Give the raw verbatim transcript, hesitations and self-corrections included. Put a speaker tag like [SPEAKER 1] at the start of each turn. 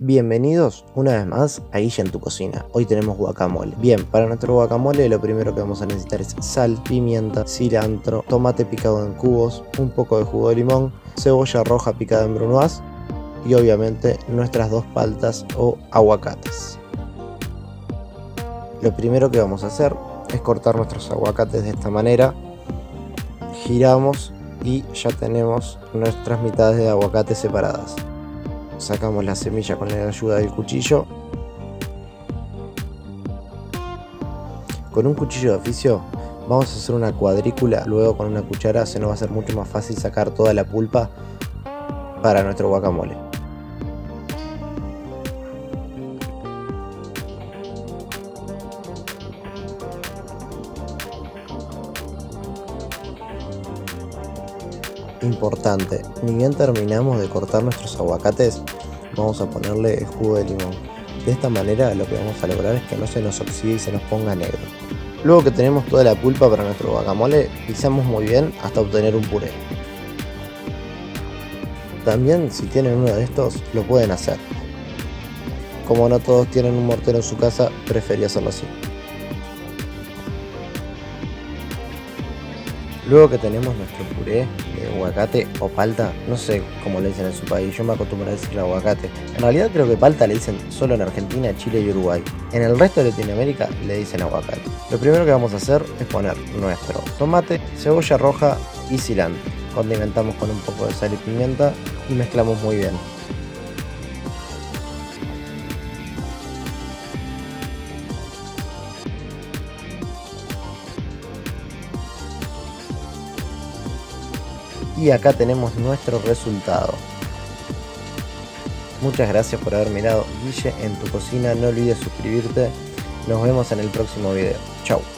[SPEAKER 1] Bienvenidos una vez más a Guille en tu cocina. Hoy tenemos guacamole. Bien, para nuestro guacamole lo primero que vamos a necesitar es sal, pimienta, cilantro, tomate picado en cubos, un poco de jugo de limón, cebolla roja picada en brunoise y obviamente nuestras dos paltas o aguacates. Lo primero que vamos a hacer es cortar nuestros aguacates de esta manera. Giramos y ya tenemos nuestras mitades de aguacate separadas. Sacamos la semilla con la ayuda del cuchillo. Con un cuchillo de oficio vamos a hacer una cuadrícula, luego con una cuchara se nos va a hacer mucho más fácil sacar toda la pulpa para nuestro guacamole. Importante, ni bien terminamos de cortar nuestros aguacates, vamos a ponerle el jugo de limón. De esta manera lo que vamos a lograr es que no se nos oxide y se nos ponga negro. Luego que tenemos toda la pulpa para nuestro guacamole, pisamos muy bien hasta obtener un puré. También si tienen uno de estos lo pueden hacer. Como no todos tienen un mortero en su casa, preferí hacerlo así. Luego que tenemos nuestro puré de aguacate o palta, no sé cómo le dicen en su país, yo me acostumbro a decirle aguacate. En realidad creo que palta le dicen solo en Argentina, Chile y Uruguay. En el resto de Latinoamérica le dicen aguacate. Lo primero que vamos a hacer es poner nuestro tomate, cebolla roja y cilantro. Condimentamos con un poco de sal y pimienta y mezclamos muy bien. Y acá tenemos nuestro resultado. Muchas gracias por haber mirado Guille en tu cocina. No olvides suscribirte. Nos vemos en el próximo video. Chau.